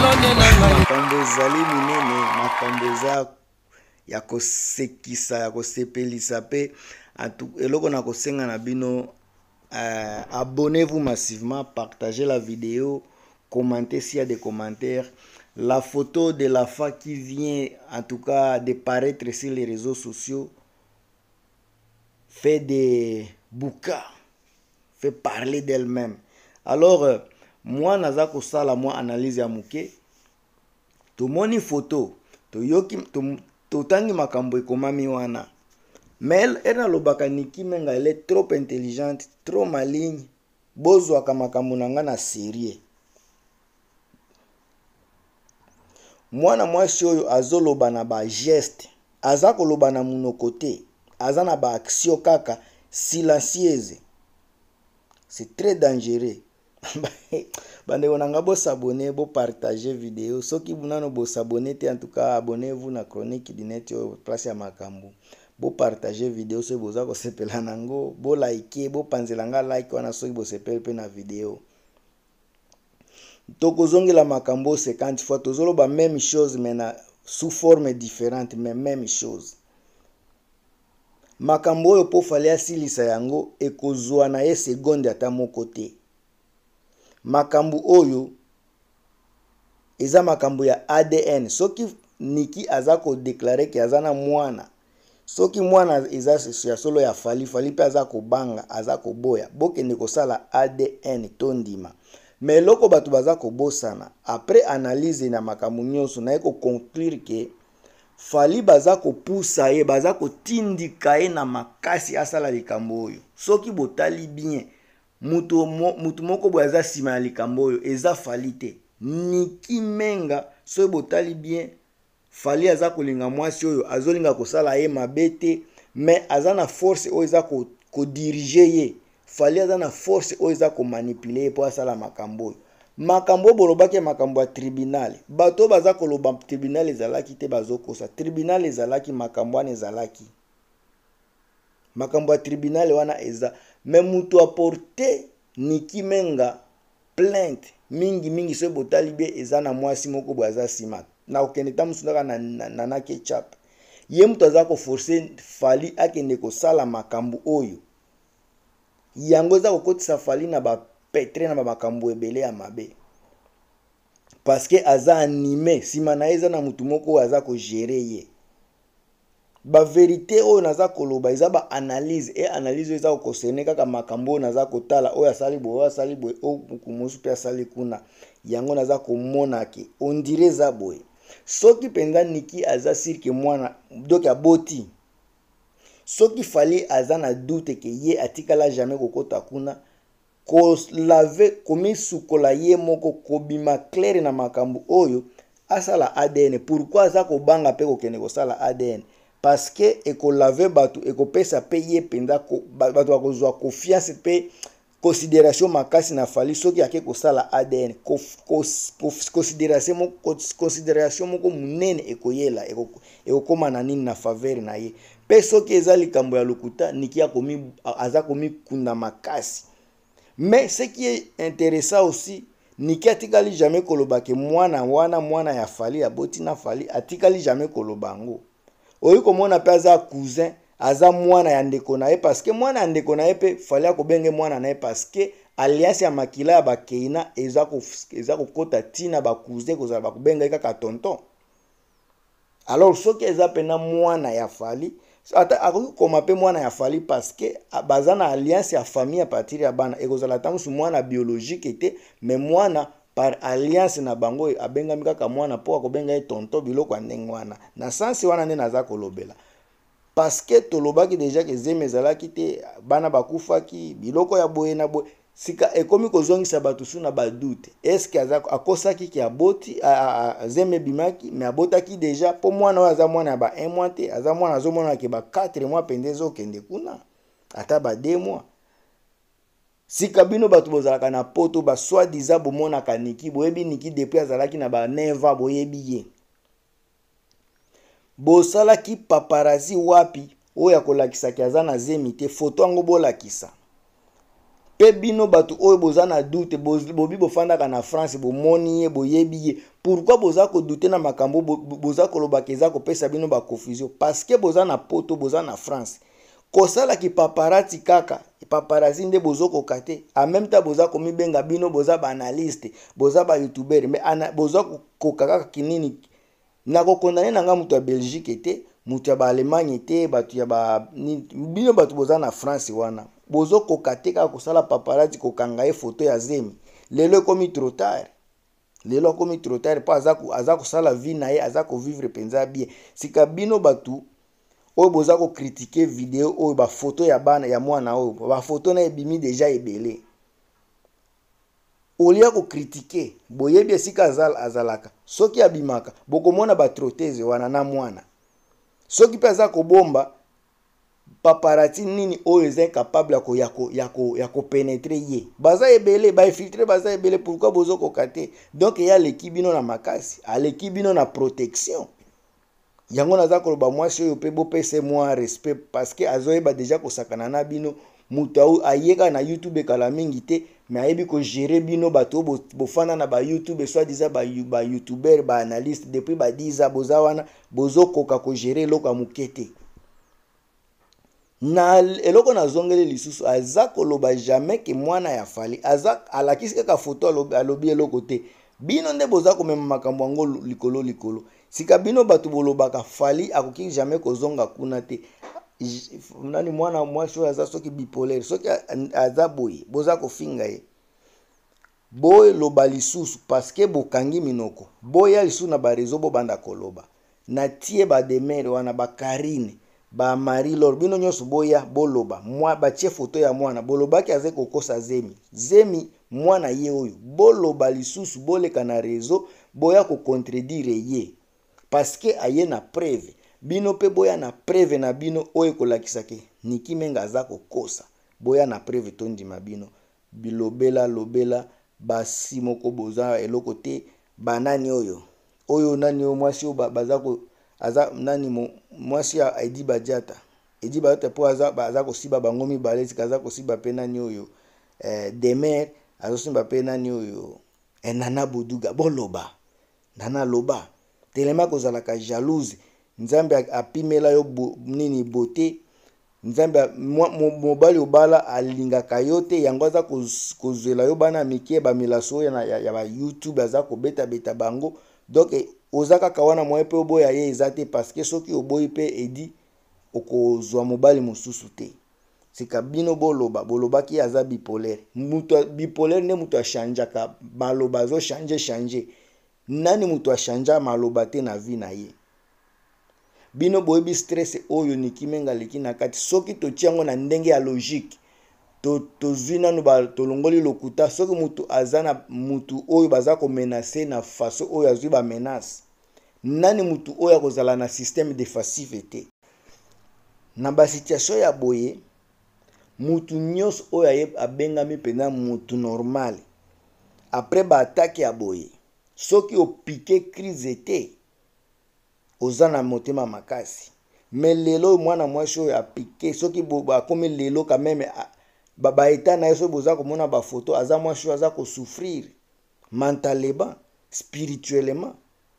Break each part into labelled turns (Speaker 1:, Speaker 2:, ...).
Speaker 1: makambo ezali minene, makambo eza ya kosekisa, ya kosepelisa pe eloko na kosenga na bino. Abonnez-vous massivement, partagez la vidéo, commentez s'il y a des commentaires. La photo de la femme qui vient en tout cas de paraître sur les réseaux sociaux fait des boucas, fait parler d'elle-même. Alors moi naza kosala moi analyse ya muke, tomoni photo toyoki totangi makambo ekomami wana, mais elle alobaka Nicki Menga elle est trop intelligente, trop maligne, bozwaka makambo nanga na sérieux. Mwana mwasi oyo azoloba na ba geste, aza koloba na munoko te, aza na ba action kaka silencieuse. C'est très dangereux. Bande onanga bo s'abonner, bo partager vidéo. Soki bunano bo s'abonner te, en tout cas abonnez-vous na chronique dineti yo place ya makambo. Bo partager vidéo so boza ko sepela nango, bo like, bo panzelanga like wana soki bo sepela pe na vidéo. Tokozongela makambo 50 fois, tozoloba même chose mais na sous forme différente, mais même chose. Makambo oyo po fali asilisa yango ekozwa na ye seconde ata moko te. Makambo oyo eza makambo ya ADN. Soki Nicki aza ko déclarer que aza na mwana, soki mwana eza ya solo ya fali pe aza ko banga, aza ko boya, bokende kosala ADN tondima. Mais loko batu baza ko bosana, après analyse na makambo nyonso na eko conclure que fali baza ko poussa ye, baza ko tindika ye na makasi asala likambo oyo. Soki botali bien, mutu moko boya za sima ya likambo oyo eza fali te. Nicki Menga soki botali bien, fali aza kolinga mwasi oyo azolinga kosala ye mabe te, mais aza na force oyo eza ko diriger ye. Fali aza na force oyo eza ko manipuler po asala makambo oyo. Makambo bolobaki makambo ya tribunal, bato baza koloba tribunal ezalaki te bazokosa. Tribunal ezalaki, makambo wana ezalaki, makambo ya tribunal wana eza. Mais mutu apporte Nicki Menga plainte mingi so botali be eza na mwasi moko bo aza sima na okende tamusundaka na ketchup. Ye mutu aza ko forcer fali akende kosala makambo oyo, yango eza kokotisa fali na ba petre na ba makambo ebele ya mabe, parce que aza animé sima na eza na mutu moko aza ko gérer ye. Ba vérité oyo naza koloba eza ba analyse, et analyse eza ko concerne kaka makambo naza kotala oyo asali boye o kumusu pe asali kuna, yango naza komona ke on dirait za boye. Soki penza Nicki aza sirke mwana donc aboti, soki fali aza na doute ke ye atikala jamais kokota kuna, ko lave komi sukola ye moko kobima clair na makambo oyo asala ADN. Pourquoi aza ko banga pe kokende kosala ADN? Parce que eko lave batu, eko pesa pe ye penda batu bakozwa confiance pe considération makasi na fali soki ake kosala ADN. Considération moko munene ekoyela, ekokoma na nini na faveur na ye. Pe soki eza likambo ya lokuta, Nicki aza komi kunda makasi. Mais ce qui est intéressant aussi, Nicki atikali jamais koloba ke mwana ya fali ya boti na fali, atikali jamais koloba ngo. Oyo komona pe aza cousin, aza mwana ya ndeko na ye, parce que mwana ya ndeko na ye pe fali akobenge mwana na ye, parce que alliance ya makila ya bakeina eza kokota tina ba cousin kozala bakobenga kaka tonton. Alors soki eza pena mwana ya fali, ata akoki koma pe mwana ya fali parce que baza na alliance ya famille à partir ya bana, ekozala tango mwana biologique te, mais mwana par alliance na bango abengami kaka mwana po akobenga ye tonton biloko ya ndenge wana. Na sensi wana nde naza kolobela, parce que tolobaki déjà ke zeme ezalaki te, bana bakufaki, biloko ya boye na boye. Sika ekomi kozongisa batu su na badoute, est-ce que akosaki ki aboti zeme bimaki, mais abotaki déjà po mwana oyo aza mwana ya ba 1 mois te, aza mwana azomona ke ba 4 mois pende ezokende kuna, ata ba 2 mois. Sika bino batu bozalaka na poto ba soi-disant bomonaka Nicki, boyebi Nicki depuis azalaki na ba 9 ans, boyebi ye. Bosalaki paparazzi wapi oyo akolakisa ki aza na zemi te, photo yango bolakisa. pe bino batu oyo boza na doute bobi bofandaka na France bomoni ye boyebi ye pourquoi boza ko douter na makambo boza kolobaka eza kopesa bino ba confusion parce que boza na poto boza na France kosala ki paparazzi kaka paparazzi nde bozoko kate en même temps boza komibenga bino boza ba analyste boza ba youtuber mais boza kokaka kinini na ko condamner nanga mutu ya Belgique te mutu ya ba Allemagne te batu ya ba bino batu boza na France wana bozo kokate kaka kosala paparazzi kokanga ye photo ya Zemi lelo komi trop tard lelo komi trop tard pa aza kosala vie na ye aza ko vivre penza bien sika bino batu oyo boza ko critiquer vidéo oyo ba photo ya bana ya mwana oyo ba photo na ebimi déjà ebele olia ko critiquer boyebi esika azalaka soki abimaka bokomona ba troteze wana na mwana soki pe aza kobomba paparazzi nini oyo eza incapable ya ko pénétrer ye baza ebele ba infiltrer baza ebele pourquoi bozo kokate donc ya leki bino na makasi aleki bino na protection yango naza koloba mwasi oyo pe bopese mwa respect parce que azoyeba déjà kosakana na bino mutu ayeka na YouTube kala mingi te mais ayebi ko gérer bino bato bofana na ba YouTube soit disant ba YouTuber ba analyste depuis ba 10 ans boza wana bozo koka ko gérer loko mukete na eloko na zongele lisusu aza koloba jamais que mwana ya fali aza alakisi kaka photo alobi eloko te bino nde boza komema makambo ngo likolo sika bino batu bolobaka fali akoki jamais kozonga kuna te nani mwana mwasi oyo aza soki bipolaire soki aza boye boza kofinga ye boye loba lisusu parce que bokangi minoko boya lisusu na barezo bobanda koloba na tie bademere wana bakarine ba Marie Laure bino nyonso boya boloba mwa batie photo ya mwana bolobaki aze kokosa Zemi mwana ye oyo boloba lisusu boleka na rezo boya ko contredire ye parce que aye na preuve bino pe boya na preuve na bino oyo kolakisake Niki Menga aza kokosa boya na preuve tondima bino lobela basi moko boza eloko te banani oyo nani o mwasi o bazako aza nani mwasi ya Edi Badiata po aza kosiba bango mibale aza kosiba pe nani oyo Demer azo simba pe nani oyo Nana Boduga boloba Nana loba telema kozalaka jalouse nzambe apimela yo nini beauté nzambe mobali obala alingaka yo te yango aza kozela yo bana mike ba milaso ya ba YouTube aza kobeta bango donc ozaka kawana moye pe oboya ye ezate parce que soki oboyi pe edi okozwa mobali mosusu te sika bino boloba ki aza bipolaire mutu bipolaire ne mutu achangeaka maloba zo changer nani mutu achanja maloba te na vie na ye bino boyebi stress oyo Niki Menga leki na kati soki totiango na ndenge ya logique tozwi nanu tolongoli lokuta soki mutu azana mutu oyo baza ko menacer na façon oyo azwi ba menace nani mutu oyo akozala na système défensif te na ba situation ya boye mutu nyos oyo abengami pena mutu normal après ba attaque ya boye soki opike crise te ozana motema makasi mais lelo mwana mwasi oyo apike soki akomi lelo quand même ba eta na yeso boza komona ba photo aza mwasi aza ko souffrir mentalement spirituellement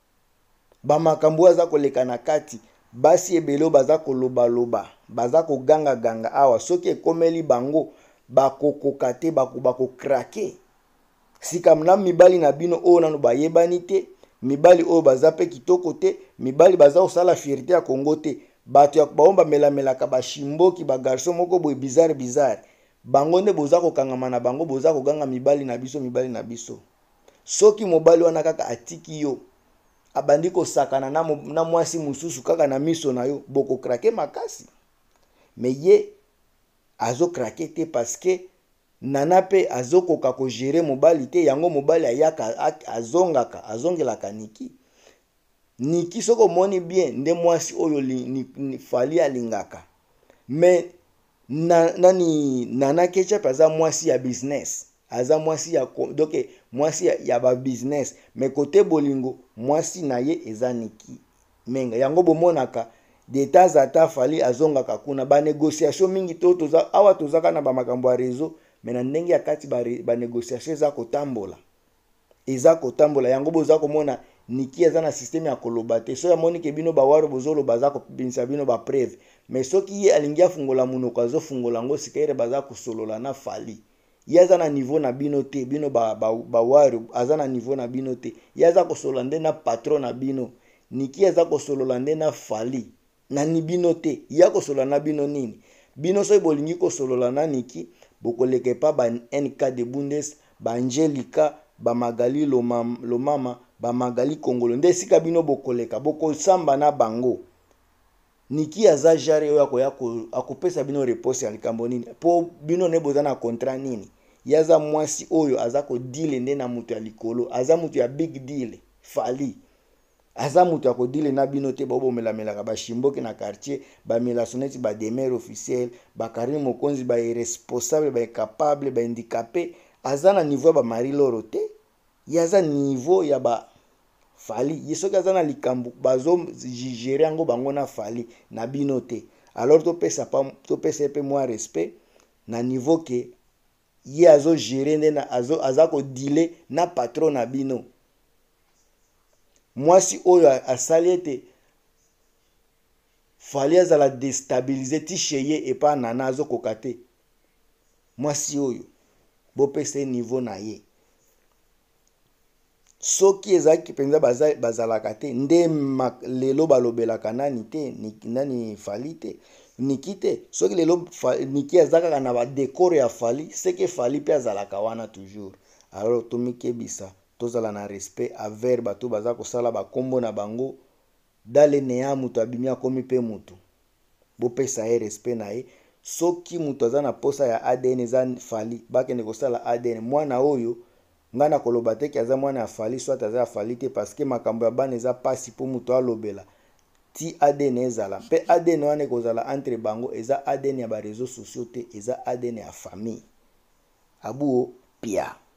Speaker 1: ba makambo aza koleka na kati basi ebelo baza koloba baza koganga awa soki ekomeli bango bakokoka te bakokrake sika mna mibali na bino oyo nanu bayebani te mibali oyo baza pe kitoko te mibali baza kosala fierté ya Kongo te bato ya baomba melamelaka bashimboki bagarso moko boye bizarre bango nde boza kokangama na bango boza koganga mibali na biso soki mobali wana kaka atiki yo abandi kosakana na mwasi mususu kaka na miso na yo boko krake makasi mais ye azo krake te parce que nana pe azokoka ko gérer mobali te yango mobali ayaka azongelaka Niki soko moni bien nde mwasi oyo fali alingaka mais nana Ketchup aza mwasi ya business aza mwasi ya donc mwasi ya ba business mais côté bolingo mwasi na ye eza Niki Menga yango bomonaka de temps à temps fali azongaka kuna ba négociation mingi to awa tozaka na ba makambo ya réseau mais na ndenge ya kati ba négociation eza kotambola, yango boza komona niki eza na système ya koloba te. So ya moni ke bino bawaro bozoloba aza kobimisa bino ba preuve, mais soki ye alingi afungola munoko azofungola ngo sikaire baza kosolola na Fally. Ye aza na niveau na bino te, bino bawaro aza na niveau na bino te. Ye aza kosolola nde na patron na bino, niki aza kosolola nde na Fally na ni bino te. Ye kosolola na bino nini? Bino soki bolingi kosolola na niki bokoleke pa ba NK de Bundes, ba Angelica, ba Magali Lomama, ba Magali Kongolo, nde sika bino bokoleka bokosamba na bango. Niki aza jare oyo akopesa bino repose ya likambo nini? Po bino ne boza na contrat nini? Yaza mwasi oyo aza ko deal nde na mutu ya likolo, aza mutu ya big deal. Fally aza mutu ya ko deal na bino te, bobo melamelaka ba shimboki na quartier, ba melasoneti ba demeure officiel, ba Karim Mokonzi, ba irresponsable, ba incapable, ba handicapé. Aza na niveau ba Marie Loro te, yaza niveau ya ba Fally. Yesoki aza na likambo bazo gérer yango bango na Fally na bino te. Alors topesa pe moi respect na niveau ke ye azo gérer nde na aza ko dealer na patron na bino. Mwasi oyo asali ete Fally azala déstabiliser ticheye epa nana azo kokate. Mwasi oyo bopesa niveau na ye. Soki ezaki penza bazalaka te nde lelo balobelaka nani te, nani Fally te, niki te. Soki lelo niki azaka na ba décor ya Fally, seke Fally pe azalaka wana toujours. Alors tomikebisa tozala na respect envers bato baza kosala ba kombo na bango dale neya mutu abimi akomi pe mutu. Bopesa ye respect na ye. Soki mutu aza na posa ya ADN eza Fally, bakende kosala ADN. Mwana oyo ngana koloba te ki aza mwana ya Fally, soit aza ya Fally te, parce que makambo ya bana eza pasi po mutu alobela. Ti ADN ezala. Pe ADN wana kozala entre bango eza ADN ya ba réseaux sociaux te, eza ADN ya famille. Abuo pia.